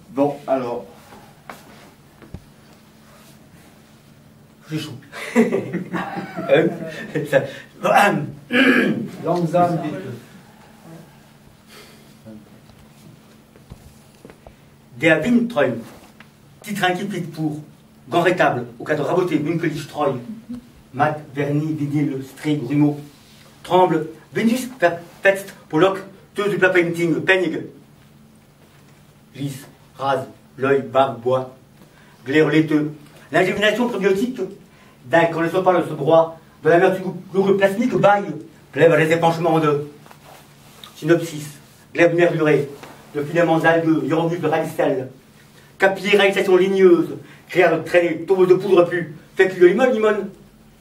Bon, alors. J'ai chaud. Langsam bitte. Der Wind träumt, die tranquillité pour, grand rétable, au cadre raboté, Munkelig Treu, Mat, Vernis, Vinyle, Stré, Grumeau, tremble, Venus, Fetzt, Pollock, Teuse du plat painting, Peigne, lisse, rase, l'œil, barbe, bois, glaire laiteux, l'ingémination probiotique, d'un qu'on ne soit pas le ce droit, de la vertu glorieux plasmique, baille, glaive les épanchements de synopsis, glaive nervuré, de filaments algueux, hiéroglyphes de radicelles, capillaire réalisation ligneuse, créa de traîner, tombe de poudre plus, fécule limone.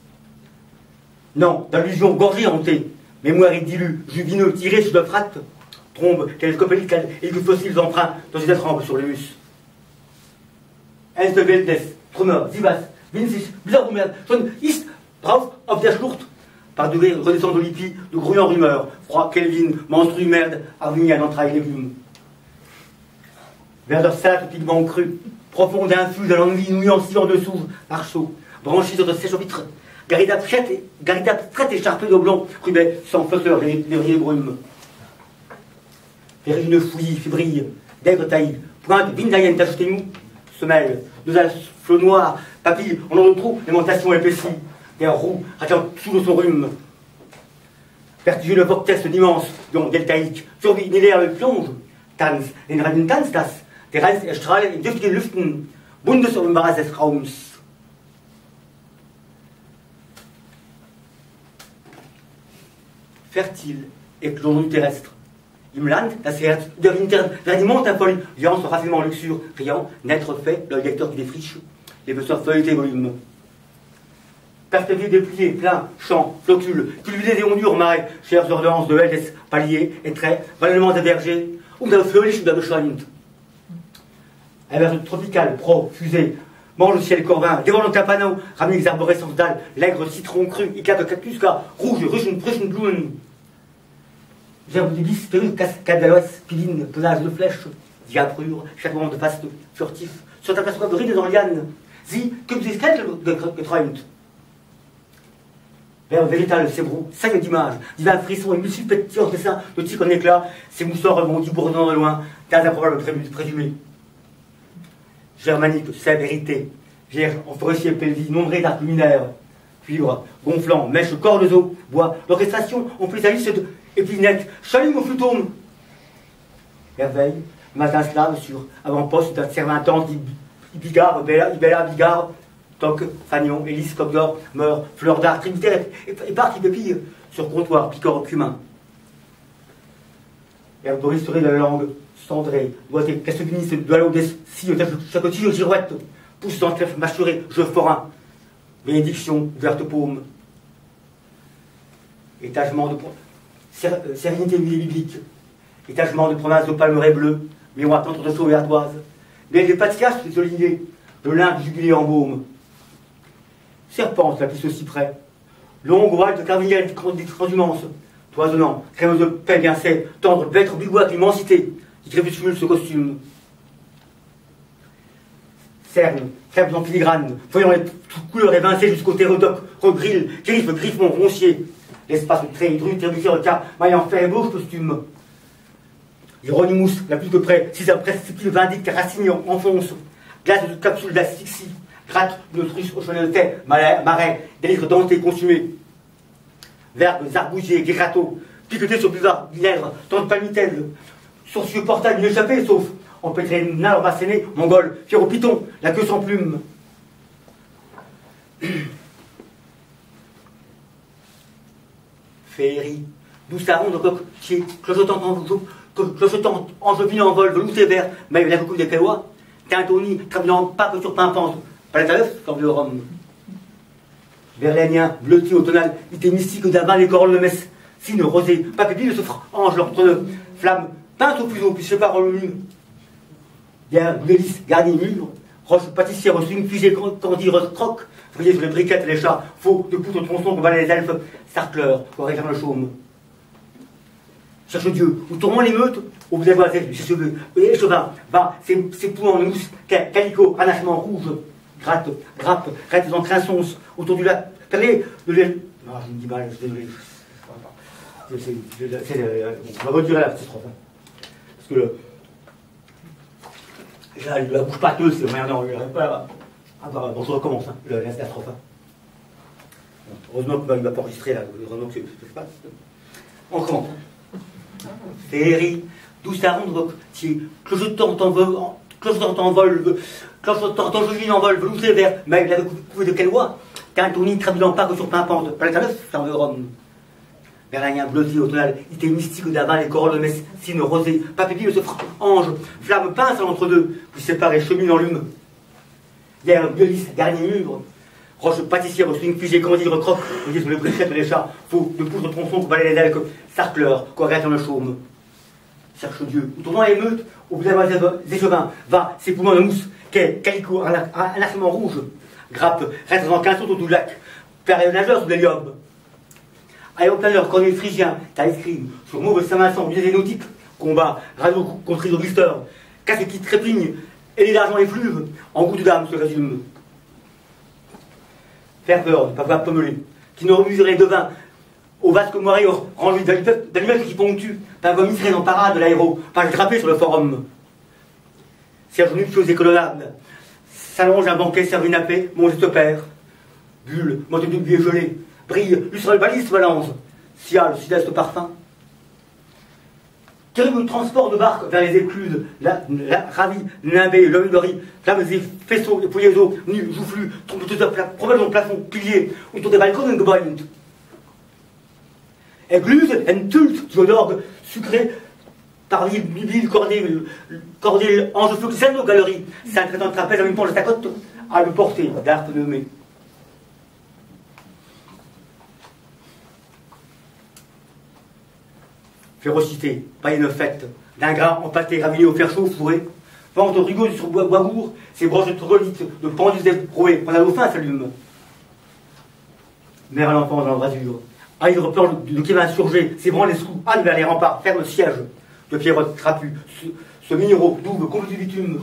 Non, d'allusion gorgée hantée, mémoire idyllu, juvineux, tiré sur l'euphrate, trombe, télescopélique et que fossiles emprunts dans une trempe sur les mus. Ernst Weltness, Trümmer, Sivas, Winzig, Bizarrumer, schon ist drauf auf der Schlucht, par degré redescend de l'hippie, de grouillant rumeur, froid Kelvin, menstru merde, arvigné à l'entraille légumes. Verdeur sale, pigment cru, profonde infuse à l'ennui nuancée en dessous, arceau, branchis sur de sèche au vitre, garitable traite écharpée d'oblong, rubet, sans flotteur, les brumes. Verrine fouillie, fébrile, d'aigle taillis, pointe, vindayenne tacheté mou, semelle, deux flots noirs, papilles, en ordre de trou, aimantation épaissie, des roues, radiant sous de son rhume. Vertigineux vortex d'immense, dont deltaïque, survie, l'air le plonge, tanz, den reinen tanz das, der Reis erstrahlt in dürftigen Lüften, Bundes und Embarrass des Raums. Fertile, éclosion terrestre. Im Land, das Herz, der Winter, l'animante à folie, viance, raffinement, luxure, riant, naître fait, le lecteur qui défriche, les besseurs feuilletés volumes. Perspective dépliée, plein, champ, flocule, cultivés des ondures, marais, chères ordonnances de Heldes, paliers, et traits, ballonnements des bergers, ou d'un fleulich ou d'un beschleunigt. Un verre tropical, pro, fusée, mange le ciel corvin, dévore le capanau, ramener les arborescences d'algues, l'aigre, citron cru, éclat de cactus, car rouge, ruchen, blumen. Gerbe de lys, perruque, cascade d'aloès, piline, pelage de flèches, diaprure, chaque moment de faste, furtif, sur ta place de rides dans liane, zi, que vous escalez geträumt. Vers véritable sébrou, sagne d'image, divin frisson et multiples pétillants dessins de tic en éclat, ces mousseurs rebondis bourdonnant de loin, d'un improbable présumé. Germanique, sévérité, vierge, en forestier pelvis, nombré d'arcs luminaires, cuivre, gonflant, mèche, corps de os, bois, l'orchestration, on fait sa liste de épinette, chalume au flutome. Merveille, matin slave sur avant-poste d'un serventant Ibigard, Ibella, Bigard, Toc, Fagnon, Hélice, Coq d'Or, Meur, Fleur d'Art, Trinitaire et partie pépille sur comptoir, picor, cumin. Herboristerie de la langue, cendrée, doigté, casse-finisse, de l'eau des scies, chacotilles, girouette, pousse dans le clef, mâchuré, jeu forain, bénédiction, verte paume. Étagement de sérénité biblique, étagement de province de palmeraies bleues, miroir contre de sauve et ardoise, mais des patiaches, les oliviers, de lin du jubilé en baume. Serpente, la plus au cyprès, longue voile de carviniel des transhumance, toisonnant, crémeuse de paix bien sait, tendre, bête, bigois, l'immensité, qui crépuscule ce costume. Cerne, crêpes en filigrane, voyant les couleurs évincées jusqu'au terredoc, regrille, griffe, griffon, roncier, l'espace de trait, hydru, trébucheur, regard, maille en fer et beau costume. Hieronymus, la plus que près, si un précipité vindicte, racine enfonce, glace de capsule d'asphyxie, gratte de truche au chemin de tête, marais, délire denté, consumé. Verbes, arbousiers, guérato, piquetés sur buvard, lièvre, tant de palmitelles, sourcieux portail, une échappée, sauf empêtré, nain, basséné, mongol, fier au python, la queue sans plume. Féerie, douce à ronde, coquetier, clochetant, enjeuvinant en vol, velouté vert, mais la coucou des Pélois, Tintoni, travaillant pas que sur pimpante, palette à l'œuf, comme le rhum. Verlénien, bleuti, automnal, idée mystique d'avant les corolles de messe, signe rosé, papébi, le souffre, ange, entre deux, flamme, peinte au fuseau, puis je pars en lumineux. Bien, délice, garni, mûr, roche pâtissière, swing, fusée, candie, croque, vrillé sur les briquettes et les chats, faux, de poutres, tronçons, que valaient les elfes, sarcleurs, pour réclamer le chaume. Cherche Dieu, ou tourment l'émeute, au bout d'avoir ses cheveux, et chevin, va, ses poumons de mousse, calicot, anachement rouge, gratte, grappe, rêtes en crinçons, autour du lac, perlé, de l'aile. Non, je me dis mal, je suis désolé. On va retirer la petite strophe. Hein. Parce que la bouche pâteuse, c'est merdant, il n'arrive pas à voir. Bon, je recommence, hein, la strophe. Hein. Heureusement qu'il ne va pas enregistrer là, heureusement que je passe. On commence. Féerie, douce à rendre, que je t'entends vol, quand je t'entends joli en vol, velouté vert, mais il avait coupé de quelle loi? T'as un tournis trabulant pas que sur pimpante, pas la neuf, c'est un Rome. Berlin bleuti, automnal, idée mystique d'aval et corolle de messine rosée, papépi de ce ange, flamme pince à l'entre-deux, puis séparé chemine en lume. Hier, biolis, dernier mur, roche pâtissière, swing figé, grandi, recroque, on dit sur les bréchettes des chats, faux, de poudre tronçon pour balayer les ailes, sarcleur, correct dans le chaume. Cherche Dieu, ou tournant émeute, au bout des échevins, va, ses poumons de mousse, quai, calicot, un arcement rouge, grappe, reste dans 15 autour du lac, père nageur sous l'hélium. Aéroplaneur, cornue phrygien, taille escrime, sur mauve Saint-Vincent, musée nautique, combat, radio contre les blister, casse qui trépigne, et les argent effluves, en goût de dame se résume. Ferveur, pas voir pommelé, qui ne remuserait de vin, au vasque moiré rangé d'animaux qui ponctuent, pas vomisserait en parade de l'aéro, pas drapé sur le forum. Serge nuptiose et colonnade, s'allonge un banquet servi nappé, mon geste père. Bulle, motte de buée gelée, brille, lustrale balise balance, cial, sud-est parfum. Terrible transport de barque vers les écluses, la ravie, nimbé, l'homme de riz, flammes et faisceaux, épouillés d'eau, nus, joufflus, trompeteuse, problème au plafond, piliers, autour des balcons de Gebäude. Église, un tulte, d'orgue, sucré, par l'île, bibile, cordée, ange flux, scène aux galeries, c'est un traitant de trapèze à une planche de ta côte, à le porter, d'art nommé. Férocité, païenne fête, d'un gras empâté, raviné au fer chaud, fourré, vente rigaud sur Boisbourg, ses broches de troglodytes, de pendus ébroués, pendant le fin s'allume. Mère à l'enfant dans l'embrasure, aïe repère de qui va insurger, ses branles et sous, âne vers les remparts, ferme siège, de pierrottes trapues, ce minéraux, double, comme du bitume.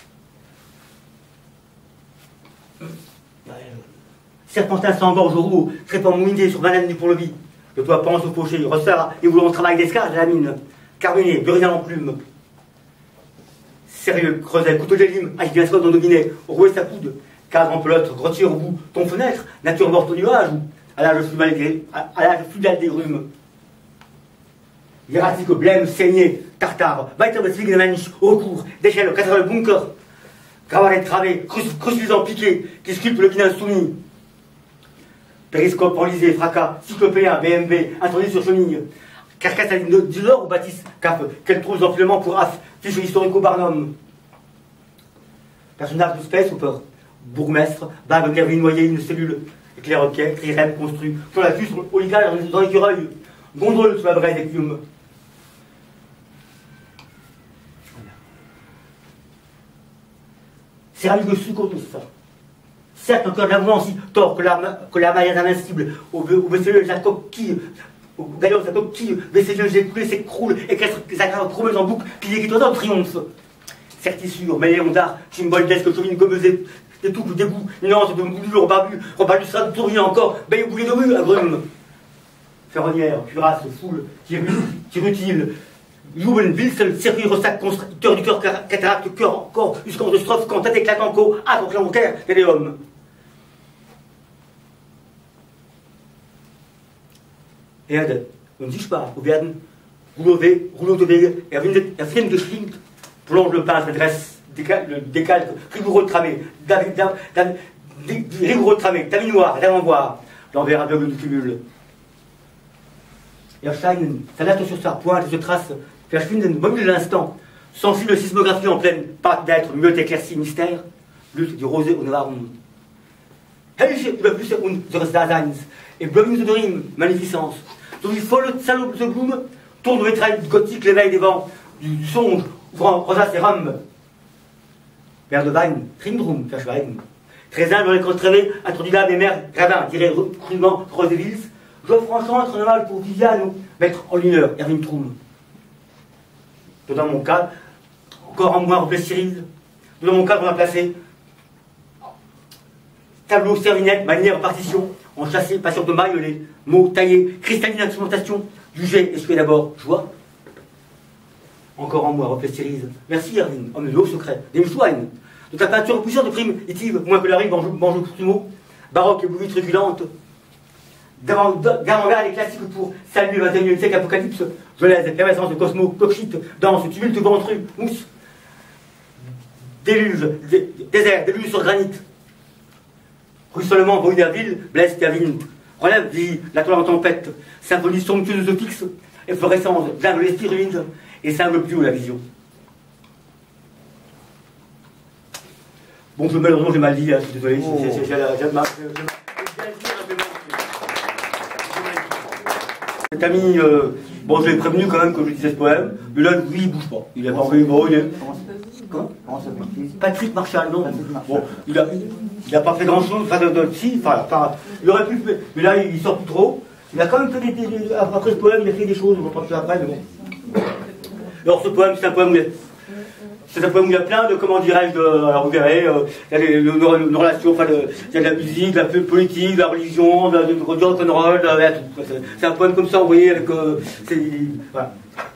Serpentin sans gorge au roux, trépant mouiné sur banane du pont-levis. Le toit pense au fauché, ressort et voulant travail d'escarge de la mine. Carboné, burial en plume. Sérieux, creuset, couteau de lime, aïe bien soit dans le dominé, roué sa coude, cadre en pelote, grottier au bout, ton fenêtre, nature morte au nuage, à l'âge fludal des grumes. Hiératique, blême, saigné, tartare, weiter de Zwiegmensch, au recours, d'échelle, casserole, bunker, gravalet travé, crucifiant piqué, qui sculpte le guinéen soumis. Périscope enlisé, fracas, cyclopéen, BMB, introduit sur chenille. Carcasse à ligne du Nord ou bâtisse, cap, quel trou d'enfilement pour AF, fiche historico-Barnum. Personnage de space ou peur. Bourgmestre, bague nervée noyée, une cellule, éclair-pied, trirème construit, sur la cuisse, au ligage dans l'écureuil, gondole sous la braise et plume. Céramique de succotus. Certes, encore l'avant aussi tort que la maillette invincible, au vaisselier de la coquille, au gaillon de sa coquille, vaisselier écoulé s'écroule, et qu'elle s'aggrave chromeuse en boucle, pilier qui tourne en triomphe. Certissure, mêléon d'art, symbole d'esque, chemine gommeuse, des touffes, des bouts, nuances de moulures, rebalustrade, tournier encore, baille au boulet de rue, agrume. Ferronnière, cuirasse, foule, qui rutile, Juben, Wilson, circuit, ressac, constructeur du cœur, cataracte, cœur, encore, jusqu'en de strophe, cantate, éclatant, co, accroche, l'encaire, téléhomme. Erde, und sichtbar, wo werden rouleau de Wege, geschlingt, plonge le peintre, dresse, décalque, rigoureux tramé, rigoureux tramé, taminoir, l'avant-voir, l'envers aveugle du cumul. Erscheinen, s'alerte sur sa pointe et se trace, verschwinden, mobile de l'instant, sensible sismographie en pleine pâte d'être, mieux éclairci mystère, lutte du rosé au noir. Helge überflüsse unseres Daseins, et Blömings de rime, magnificence. So wie volle salope de Blume, tourne au métrail gothique l'éveil des vents, du songe, ouvrant rosace et rame. Vers de Wein, Trimdrum, verschweigen. Très humble, réconcilié, introduit là des mers gravins, dirait crûment Rosevils, Joe Franchant, être normal pour Viviane, mettre en lumière, Erwin Troum. Dans mon cas, encore en moins repris Cyril. Dans mon cas, on a placé tableau, serviette, manière, partition, enchâssé, passion de maille, les mots taillés, cristalline instrumentation, jugé, essuyé d'abord, joie. Encore en moi, reflet Cyril. Merci Erwin, homme de haut secret, des Schwein. De ta peinture puissante de primitive, moins que la rive, mange tout mot, baroque et bouillie truculente. D'avant-garde les classiques pour saluer le 21e siècle, apocalypse, Genèse, effervescence de cosmos, cochite, danse, tumulte ventru, mousse, déluge, désert, déluge sur granit. Ruissellement, bruit d'Aville, blesse Gavin, relève, vie, la toile en tempête, symphonie somptueuse de fixe, efflorescence, vin de l'esprit ruine, et c'est un peu plus haut la vision. Bon, malheureusement, j'ai mal dit, hein, je suis désolé, j'ai mal. Cet ami, bon, je l'ai prévenu quand même que je disais ce poème, mais là, lui, il bouge pas. Il a pas envie de brouiller. Comment ça s'appelle? Patrick Marchal, non. Bon, il a pas fait grand-chose, il aurait pu, mais là, il sort plus trop. Il a quand même fait après ce poème, il a fait des choses, on va partir après, mais bon. Alors, ce poème, c'est un poème où il y a plein de, comment dirais-je, alors vous verrez, il y a une relation, enfin, il y a de la musique, de la politique, de la religion, du rock'n'roll, c'est un poème comme ça, vous voyez, avec, voilà.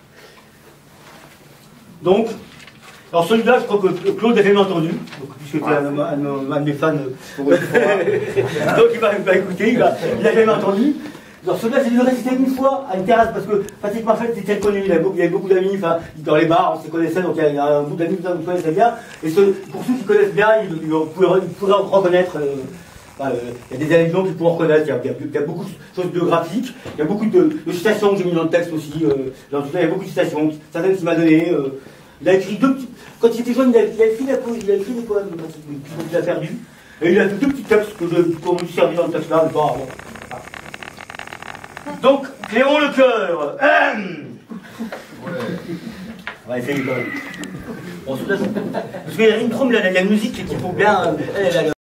Donc, alors celui-là, je crois que Claude a jamais entendu, puisque c'est un de mes fans, donc il va écouter, il a jamais entendu. Alors celui-là, j'ai dû le réciter une fois à une terrasse, parce que Patrick Marchal était très connu, il avait beaucoup d'amis, enfin, dans les bars, on se connaissait, donc il y a un bout d'amis que vous connaissez bien, et pour ceux qui connaissent bien, ils pourraient reconnaître, il y a des allusions qu'ils pourront reconnaître, il y a beaucoup de choses biographiques, il y a beaucoup de citations que j'ai mis dans le texte aussi, dans tout ça, il y a beaucoup de citations, certaines qu'il m'a données, il a écrit quand il était jeune, il a écrit des poèmes, qu'il a perdu, et il a fait deux petits textes que je me suis servi dans le texte là, mais pas avant. Donc, Cléon le cœur. On va essayer quand même. Bon, parce qu'il y a une trompe, la musique qui faut bien.